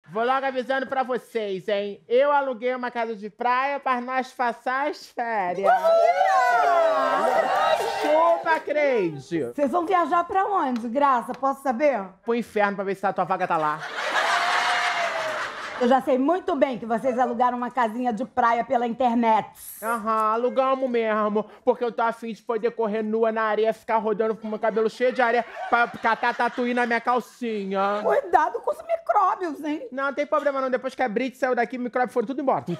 Vou logo avisando pra vocês, hein? Eu aluguei uma casa de praia para nós passar as férias. Chupa, Crazy! Vocês vão viajar pra onde, Graça? Posso saber? Pro inferno pra ver se a tua vaga tá lá. Eu já sei muito bem que vocês alugaram uma casinha de praia pela internet. Aham, alugamos mesmo. Porque eu tô afim de poder correr nua na areia, ficar rodando com meu cabelo cheio de areia pra catar tatuí na minha calcinha. Cuidado com os micróbios, hein? Não tem problema não. Depois que a Brit saiu daqui, o micróbio foram tudo embora.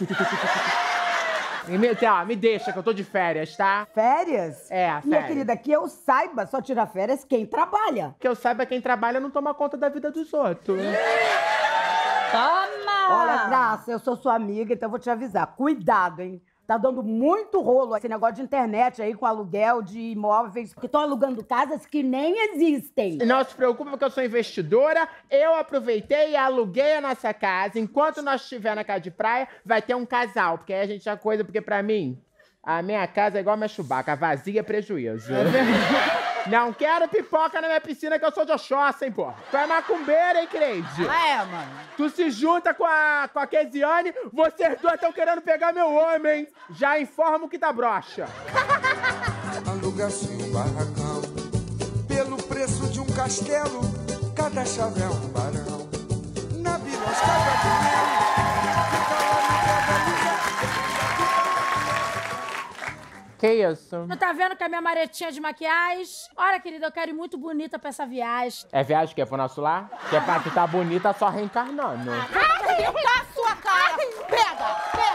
Me deixa, que eu tô de férias, tá? Férias? É, férias. Minha querida, que eu saiba, só tira férias quem trabalha. Que eu saiba, quem trabalha não toma conta da vida dos outros. Toma! Olha, Graça, eu sou sua amiga, então eu vou te avisar. Cuidado, hein? Tá dando muito rolo esse negócio de internet aí com aluguel de imóveis, porque estão alugando casas que nem existem. Não se preocupe, porque eu sou investidora. Eu aproveitei e aluguei a nossa casa. Enquanto nós estiver na casa de praia, vai ter um casal. Porque aí a gente já coisa, porque pra mim, a minha casa é igual a minha Chewbacca, vazia é prejuízo. Não quero pipoca na minha piscina, que eu sou de Oxóssi, hein, porra. Tu é macumbeira, hein, Crazy? Mano. Tu se junta com a Kesiane, vocês dois estão querendo pegar meu homem, hein? Já informo que tá broxa. Aluga-se um barracão pelo preço de um castelo. Cada chave é um barão. Na biloscada do mel, fica lá no pé da luz. Que isso? Não tá vendo que é a minha maretinha de maquiagem? Olha, querida, eu quero ir muito bonita pra essa viagem. É viagem que é pro nosso lar? Que é pra tu tá bonita só reencarnando. Arrebentar a sua cara! Pega!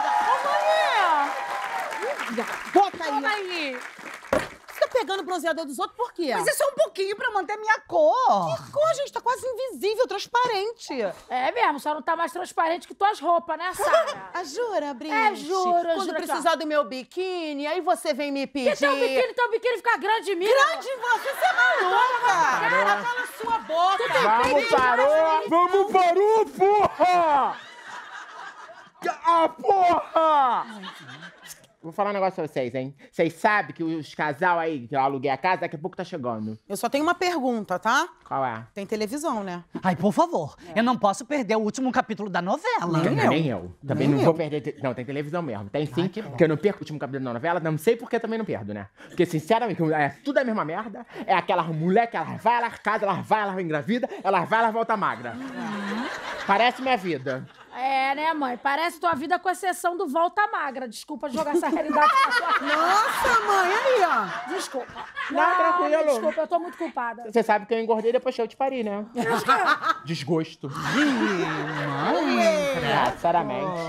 Bota aí! Ô, Maili! Você tá pegando o bronzeador dos outros por quê? Mas isso é um pouquinho pra manter minha cor. Que cor, gente? Tá quase invisível, transparente. É mesmo, só não tá mais transparente que tuas roupas, né, Sara? Jura, Brit? Juro. Quando precisar do meu biquíni, aí você vem me pedir. Que teu biquíni fica grande em mim? Grande em você é maluca! Cara, cala sua boca! Vamos parou, porra! Ah, porra! Vou falar um negócio pra vocês, hein? Vocês sabem que os casal aí, que eu aluguei a casa, daqui a pouco tá chegando. Eu só tenho uma pergunta, tá? Qual é? Tem televisão, né? Ai, por favor, eu não posso perder o último capítulo da novela. Nem eu. Também não vou perder... Não, tem televisão mesmo. Tem sim, porque eu não perco o último capítulo da novela. Não sei porque também não perdo, né? Porque, sinceramente, é tudo a mesma merda. É aquela mulher que ela vai, ela casa, ela vai engravida, ela vai, ela volta magra. Parece minha vida. É, né, mãe? Parece tua vida com exceção do volta magra. Desculpa jogar essa realidade na sua cara. Nossa, mãe, aí, ó. Desculpa. Não, tranquilo. Desculpa, eu tô muito culpada. Você sabe que eu engordei depois que eu te pari, né? Desgosto. Sinceramente.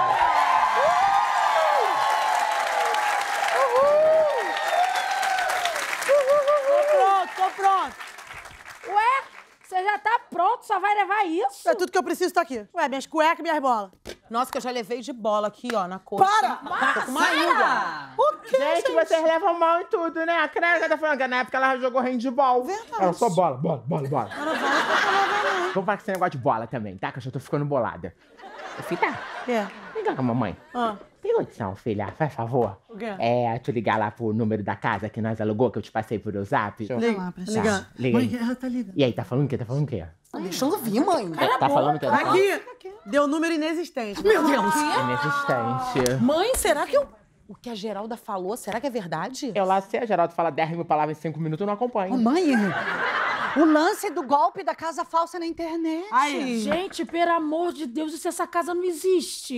Tô pronto. Ué, você já tá pronto, só vai levar isso? É tudo que eu preciso tá aqui. Ué, minhas cuecas e minhas bolas. Nossa, que eu já levei de bola aqui, ó, na coxa. Para! Tô com uma língua. O quê, Gente, vocês levam mal em tudo, né? A Crega tá falando que na época ela jogou handball. Verdade. Ela só bola. Ela vai pra Vamos falar com esse negócio de bola também, tá? Que eu já tô ficando bolada. Filha, É. liga com a mamãe. Ah. Tem condição, filha? Faz favor. O quê? É, tu ligar lá pro número da casa que nós alugou, que eu te passei por WhatsApp. Liga. Tá, liga aí. ela tá ligando. E aí, tá falando o quê? Tá falando o quê? Deixa eu ouvir, mãe. Tá falando o quê? Aqui. Deu número inexistente. Meu Deus! Inexistente. Mãe, será que o que a Geralda falou, será que é verdade? Eu lá sei, a Geraldo fala 10 mil palavras em 5 minutos, eu não acompanho. Mãe, o lance do golpe da casa falsa na internet. Aí. Gente, pelo amor de Deus, e se essa casa não existe?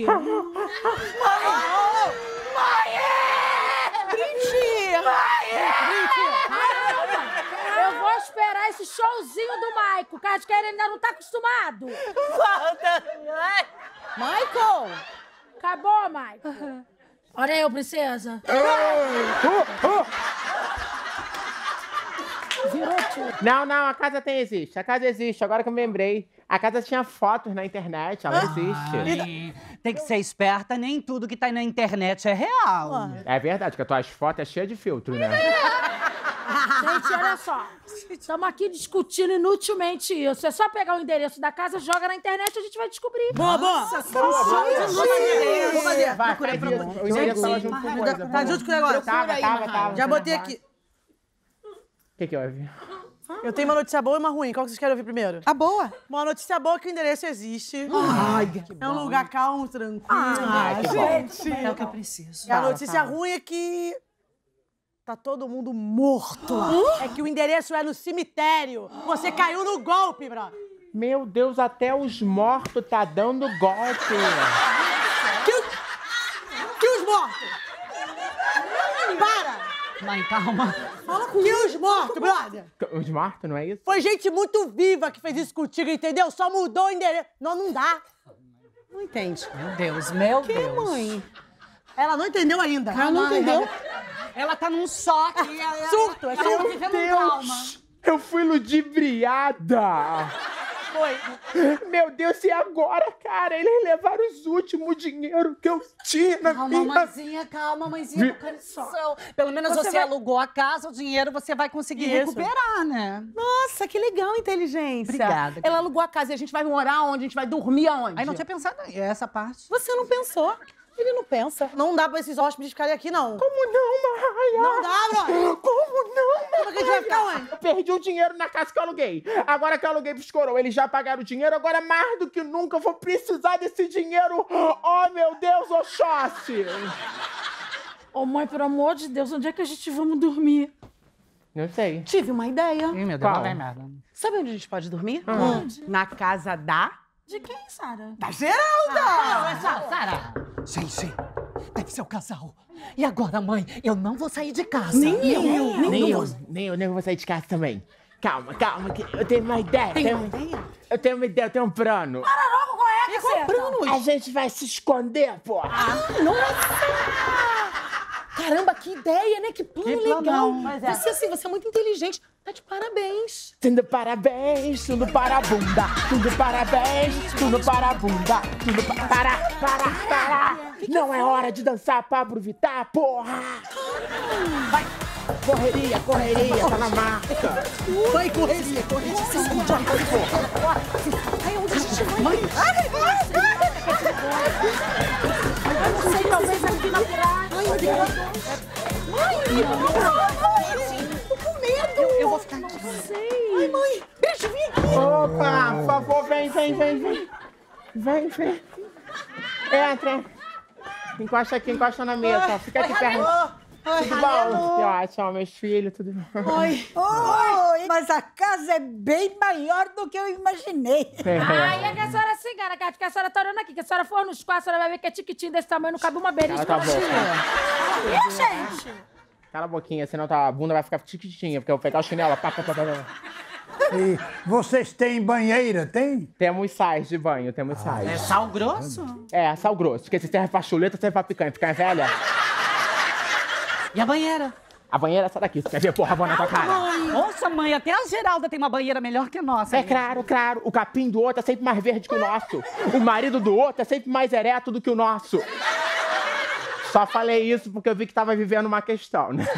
Eu vou esperar esse showzinho do Maico. O cara de que ele ainda não tá acostumado. Michael! Acabou, Maico. Olha eu, princesa. Virou tudo. Não, a casa existe. A casa existe, agora que eu me lembrei. A casa tinha fotos na internet, ela existe. Tem que ser esperta, nem tudo que tá aí na internet é real. É verdade, que as tuas fotos é cheia de filtro, né? Gente, olha só. Estamos aqui discutindo inutilmente isso. É só pegar o endereço da casa, joga na internet e a gente vai descobrir. Boa! Vou fazer. Vai, faz isso. O endereço tava junto com coisa. Tá junto com o negócio? Tava. Já botei aqui. O que houve? Eu tenho uma notícia boa e uma ruim. Qual que vocês querem ouvir primeiro? A boa. Uma notícia boa é que o endereço existe. Ai, que É um lugar calmo, tranquilo. gente. É o que eu preciso. E a notícia ruim é que tá todo mundo morto lá. É que o endereço é no cemitério. Você caiu no golpe, bro. Meu Deus, até os mortos tá dando golpe. Que os mortos? Para! Mãe, calma. Fala com que os mortos, brother. Os mortos, não é isso? Foi gente muito viva que fez isso contigo, entendeu? Só mudou o endereço. Não dá. Não entende. Meu Deus, meu Que Deus. mãe? Ela não entendeu ainda. Ela não entendeu. Ela tá num choque. Surto, é Ela tá surto. vivendo um trauma. Eu fui ludibriada. Foi. Meu Deus, e agora, cara? Eles levaram os últimos dinheiro que eu tinha na Calma, minha... mãezinha, calma, mãezinha. Coração. Pelo menos você alugou a casa, o dinheiro você vai conseguir Isso. recuperar, né? Nossa, que legal a inteligência. Obrigada. Ela alugou a casa e a gente vai morar onde? A gente vai dormir aonde? Aí não tinha pensado essa parte. Você não pensou. Ele não pensa. Não dá pra esses hóspedes ficarem aqui, não. Como não, Maia? Não dá, brother. Como não, Como é que a gente vai ficar onde? Eu perdi o dinheiro na casa que eu aluguei. Agora que eu aluguei pros coroas, eles já pagaram o dinheiro, agora mais do que nunca eu vou precisar desse dinheiro. Oh, meu Deus, Oxóssi. Ô, mãe, pelo amor de Deus, onde é que a gente vamos dormir? Não sei. Tive uma ideia. Ih, meu Deus, Qual? não vai merda. Sabe onde a gente pode dormir? Onde? Na casa da... De quem, Sara? Da Geralda! Sara! Gente, deve ser o casal. E agora, mãe, eu não vou sair de casa. Nem eu vou sair de casa também. Calma, que eu tenho uma ideia. Eu tenho uma ideia, eu tenho um plano. Logo, qual é, caceta? A gente vai se esconder, porra. Caramba, que ideia, né? Que plano legal. planão. Mas você é muito inteligente. Tá de parabéns. Tudo parabéns, tudo para a bunda. Tudo parabéns, tudo para a bunda. Tudo para. Não é hora de dançar Pablo Vittar, porra. Vai. Correria, tá na marca. Vai, correria. Se esconde aí, porra. Ai, onde a gente vai? Mãe. Eu não sei, talvez aqui na praia. Ai, meu Deus. Mãe, tô com medo. Eu vou ficar aqui. Não sei. Ai, mãe. Deixa eu vir aqui. Opa, por favor, vem. Vem. Entra. Encosta na mesa. Fica aqui perto. Tudo bom? Que ótimo, meus filhos, tudo bom. Oi. Mas a casa é bem maior do que eu imaginei. Ai, é que a senhora se engana, Cátia, que a senhora tá olhando aqui. Que a senhora for nos quartos, a senhora vai ver que é tiquitinho desse tamanho, não cabe uma belisca. Cala a boca. Ih, gente! Cala a boquinha, senão tua bunda vai ficar tiquitinha, porque eu vou pegar o chinelo. Pá. E vocês têm banheira, tem? Temos sais de banho, temos sais. É sal grosso? É, sal grosso. Porque se serve pra chuleta, serve pra picanha. Picanha velha. E a banheira? A banheira é essa daqui. Você quer ver, porra, vou na tua cara. Nossa, mãe, até a Geralda tem uma banheira melhor que a nossa. É claro. O capim do outro é sempre mais verde que o nosso. O marido do outro é sempre mais ereto do que o nosso. Só falei isso porque eu vi que tava vivendo uma questão, né?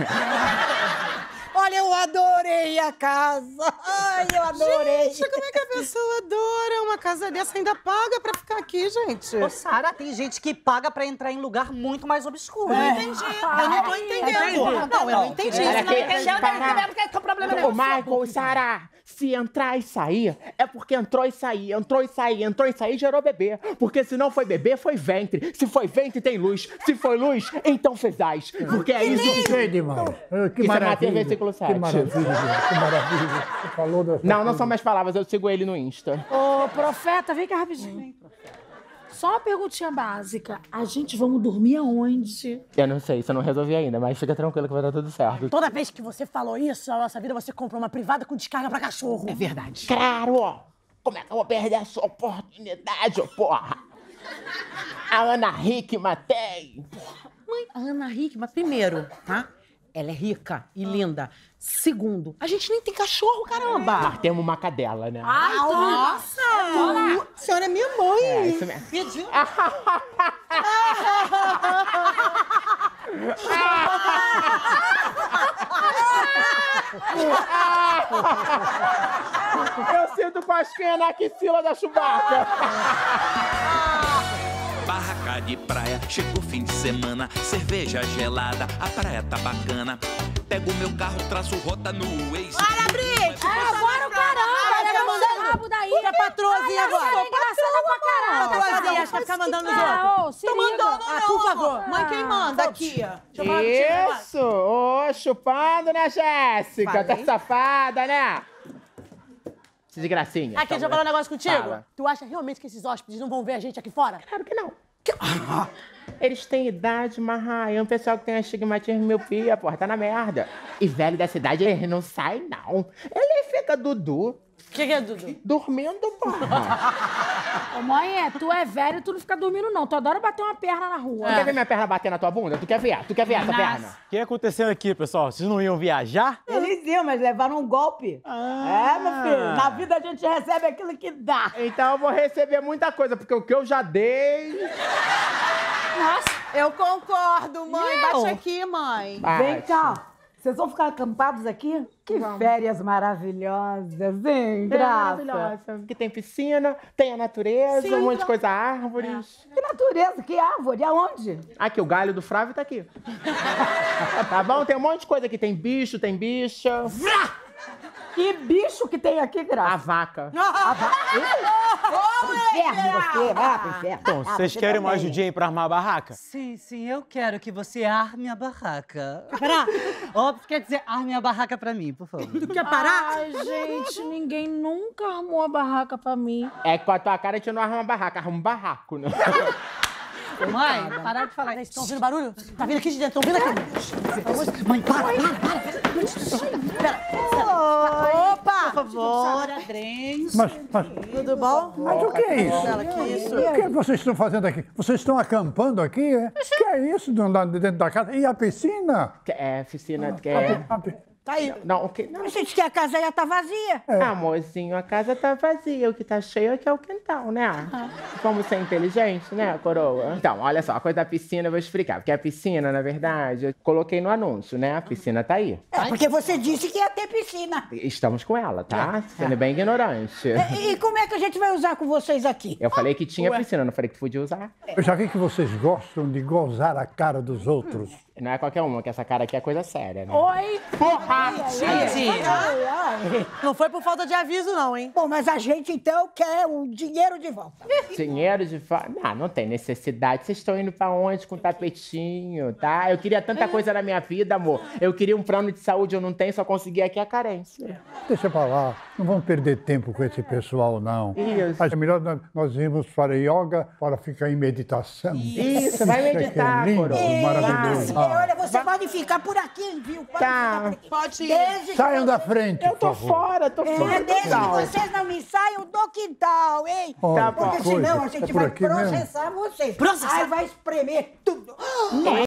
Olha, eu adorei a casa. Ai, eu adorei. Gente, como é que a pessoa adora uma casa dessa? Ainda paga pra ficar aqui, gente. Ô, Sara, tem gente que paga pra entrar em lugar muito mais obscuro. Eu não entendi. Eu não tô entendendo. Não, eu não entendi. Olha Você não aqui, entendeu? parar. Porque qual o problema Ô, Michael e Sara, se entrar e sair, é porque entrou e sair, gerou bebê. Porque se não foi bebê, foi ventre. Se foi ventre, tem luz. Se foi luz, então fezais. Porque é isso que... Sei demais. Que Isso é Mateus, maravilha. versículo 7. Que maravilha. Você falou da... Não são minhas palavras, eu sigo ele no Insta. Ô, profeta, vem cá rapidinho. Só uma perguntinha básica. A gente vamos dormir aonde? Eu não sei, isso eu não resolvi ainda, mas fica tranquilo que vai dar tudo certo. Toda vez que você falou isso na nossa vida, você comprou uma privada com descarga pra cachorro. É verdade. Claro, ó. Como é que eu vou perder essa oportunidade, ô porra? A Ana Hickman tem. Mãe, a Ana Hickman, primeiro, tá? Ela é rica e linda. Segundo, a gente nem tem cachorro, caramba. Mas temos uma cadela, né? Ai, Nossa! A senhora é minha mãe. É, isso mesmo. Eu sinto cosquinha na axila da Chewbacca. Barraca de praia, chegou o fim de semana, cerveja gelada, a praia tá bacana. Pego meu carro, traço rota no Waze. Para, Brit! Agora o caramba, né? Manda o rabo daí. Fica patroazinha agora. É engraçada pra caramba. Patroazinha, acho que ficar mandando nos outros. Ah, ô, se Tô liga. mandando, não, por favor. Mãe, quem manda aqui? Isso! Ô, chupando, né, Jéssica? Falei. Tá safada, né? Desgracinha. Aqui, deixa eu falar um negócio contigo. Fala. Tu acha realmente que esses hóspedes não vão ver a gente aqui fora? Claro que não. Eles têm idade, Marra. É um pessoal que tem astigmatismo e miopia, porra, tá na merda. E velho dessa idade, ele não sai, não. Ele fica Dudu. O que é, Dudu? Dormindo, porra. Ô, mãe, tu é velho e tu não fica dormindo, não. Tu adora bater uma perna na rua. Tu quer ver minha perna bater na tua bunda? Tu quer ver? Tu quer ver essa perna? O que aconteceu aqui, pessoal? Vocês não iam viajar? Eles iam, mas levaram um golpe. É, meu filho. Na vida a gente recebe aquilo que dá. Então eu vou receber muita coisa, porque o que eu já dei... Nossa, eu concordo, mãe. Não. Baixa aqui, mãe. Vem cá. Vocês vão ficar acampados aqui? Que férias maravilhosas, hein, Graça? Maravilhosa. Que tem piscina, tem a natureza, um monte de coisa, árvores. Que natureza, que árvore, aonde? Aqui, o galho do Flávio tá aqui. Tá bom? Tem um monte de coisa aqui. Tem bicho, tem bicha. Que bicho que tem aqui, A Graça? vaca. Inferno você, vai pro inferno. Bom, vocês querem uma ajudinha aí pra armar a barraca? Sim, sim, eu quero que você arme a barraca. Parar? Óbvio, quer dizer, arme a barraca pra mim, por favor. Tu quer parar? Ai, gente, ninguém nunca armou a barraca pra mim. É que com a tua cara a gente não arruma uma barraca, arruma um barraco, né? Mãe, parar de falar Vocês isso. estão ouvindo barulho? Tá vindo aqui de dentro, estão vindo aqui. Mãe, para. Opa! Por favor, Adrens. Mas Tudo bom? o que é isso? Ela, que isso? O que vocês estão fazendo aqui? Vocês estão acampando aqui, é? Que é isso dentro da casa? E a piscina? É, piscina, quer... Tá aí. Não, o que... Não. A gente quer a casa já tá vazia. Amorzinho, a casa tá vazia. O que tá cheio é que é o quintal, né? Vamos ser inteligentes, né, coroa? Então, olha só, a coisa da piscina eu vou explicar. Porque a piscina, na verdade, eu coloquei no anúncio, né? A piscina tá aí. É, porque você disse que ia ter piscina. Estamos com ela, tá? Sendo bem ignorante. E como é que a gente vai usar com vocês aqui? Eu falei que tinha piscina, não falei que podia usar. Eu já vi que vocês gostam de gozar a cara dos outros. Não é qualquer uma, que essa cara aqui é coisa séria, né? Oi! Não foi por falta de aviso, não, hein? Bom, mas a gente então quer o dinheiro de volta. Dinheiro de fora. Não tem necessidade. Vocês estão indo pra onde com tapetinho, tá? Eu queria tanta coisa na minha vida, amor. Eu queria um plano de saúde, eu não tenho, só consegui aqui a carência. Deixa pra lá. Não vamos perder tempo com esse pessoal, não. Isso. É melhor nós irmos para yoga para ficar em meditação. Isso, vai que meditar, é lindo, coroa. maravilhoso. Olha, você pode ficar por aqui, viu? Pode Tá. ficar por aqui. Pode ir. Desde Saiam que da frente, Eu por tô favor. fora, tô fora. É, desde que total. vocês não me saiam do quintal, hein? Olha, Tá bom. Porque coisa, senão a é gente por vai aqui mesmo. processar vocês. Processar? Aí vai espremer tudo.